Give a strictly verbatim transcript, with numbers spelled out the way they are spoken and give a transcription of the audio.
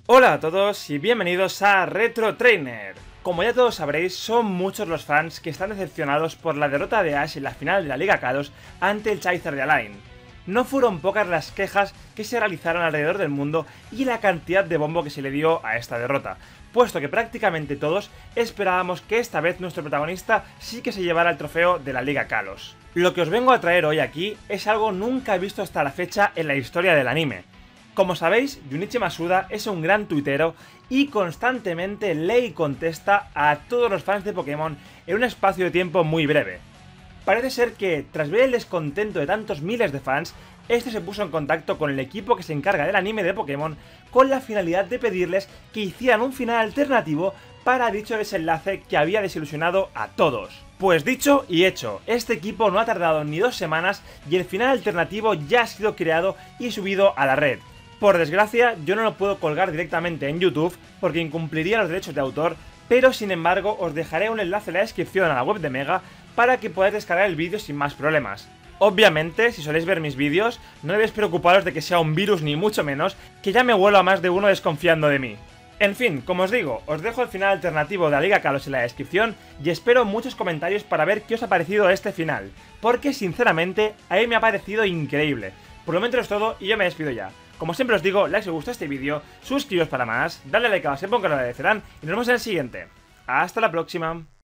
Hola a todos y bienvenidos a Retro Trainer. Como ya todos sabréis, son muchos los fans que están decepcionados por la derrota de Ash en la final de la Liga Kalos ante el Charizard de Alain. No fueron pocas las quejas que se realizaron alrededor del mundo y la cantidad de bombo que se le dio a esta derrota, puesto que prácticamente todos esperábamos que esta vez nuestro protagonista sí que se llevara el trofeo de la Liga Kalos. Lo que os vengo a traer hoy aquí es algo nunca visto hasta la fecha en la historia del anime. Como sabéis, Junichi Masuda es un gran tuitero y constantemente lee y contesta a todos los fans de Pokémon en un espacio de tiempo muy breve. Parece ser que, tras ver el descontento de tantos miles de fans, este se puso en contacto con el equipo que se encarga del anime de Pokémon con la finalidad de pedirles que hicieran un final alternativo para dicho desenlace que había desilusionado a todos. Pues dicho y hecho, este equipo no ha tardado ni dos semanas y el final alternativo ya ha sido creado y subido a la red. Por desgracia, yo no lo puedo colgar directamente en YouTube porque incumpliría los derechos de autor, pero sin embargo os dejaré un enlace en la descripción a la web de Mega para que podáis descargar el vídeo sin más problemas. Obviamente, si soléis ver mis vídeos, no debéis preocuparos de que sea un virus ni mucho menos, que ya me vuelo a más de uno desconfiando de mí. En fin, como os digo, os dejo el final alternativo de la Liga Kalos en la descripción y espero muchos comentarios para ver qué os ha parecido este final, porque sinceramente a mí me ha parecido increíble. Por lo menos es todo y yo me despido ya. Como siempre os digo, like si os gusta este vídeo, suscribiros para más, dadle like a la sepa que lo agradecerán y nos vemos en el siguiente. ¡Hasta la próxima!